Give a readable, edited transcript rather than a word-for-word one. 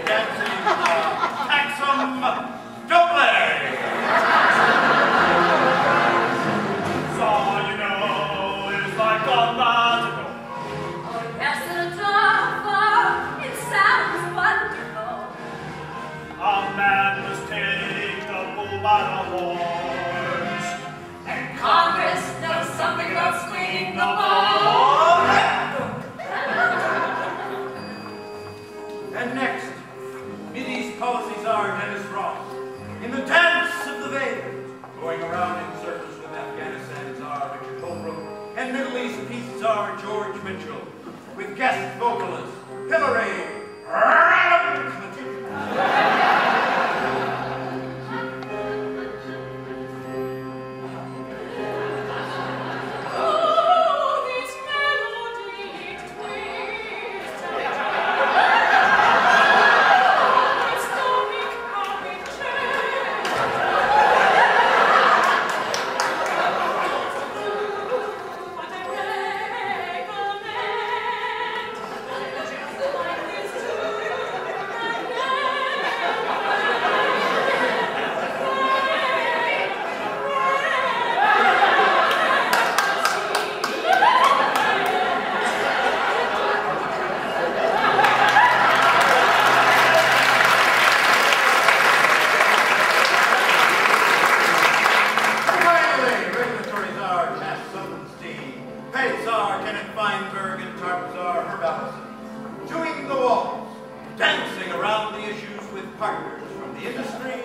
dancing Hexagon double. So you know it's like a magical. Oh yes, and a drama, it sounds wonderful. A man must take the bull by the horns, And Congress knows something about swinging the ball. And next, Middy's policies are Dennis Ross, in the dance of the veils, going around in circles with Afghanistan Czar Richard Holbrook, and Middle East Peace Czar George Mitchell, with guest vocalist Hillary dancing around the issues with partners from the industry